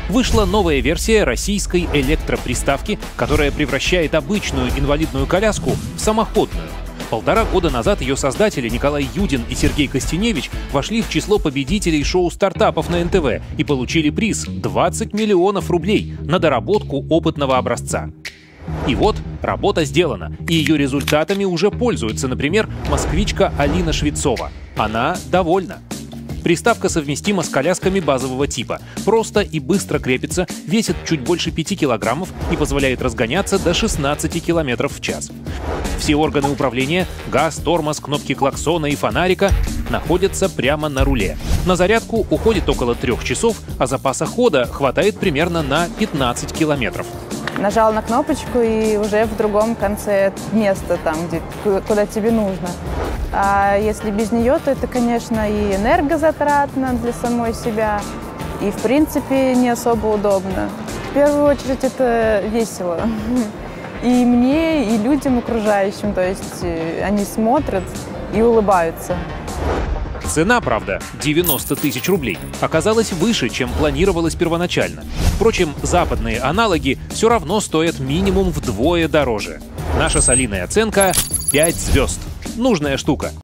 Вышла новая версия российской электроприставки, которая превращает обычную инвалидную коляску в самоходную. 1,5 года назад ее создатели Николай Юдин и Сергей Костеневич вошли в число победителей шоу стартапов на НТВ и получили приз — 20 миллионов рублей на доработку опытного образца. И вот работа сделана, и ее результатами уже пользуется, например, москвичка Алина Швецова. Она довольна. Приставка совместима с колясками базового типа. Просто и быстро крепится, весит чуть больше 5 килограммов и позволяет разгоняться до 16 километров в час. Все органы управления — газ, тормоз, кнопки клаксона и фонарика — находятся прямо на руле. На зарядку уходит около 3 часов, а запаса хода хватает примерно на 15 километров. Нажал на кнопочку и уже в другом конце места, там, куда тебе нужно. А если без нее, то это, конечно, и энергозатратно для самой себя, и, в принципе, не особо удобно. В первую очередь, это весело. И мне, и людям окружающим, то есть они смотрят и улыбаются. Цена, правда, 90 тысяч рублей, оказалась выше, чем планировалось первоначально. Впрочем, западные аналоги все равно стоят минимум вдвое дороже. Наша с Алиной оценка — 5 звезд. Нужная штука.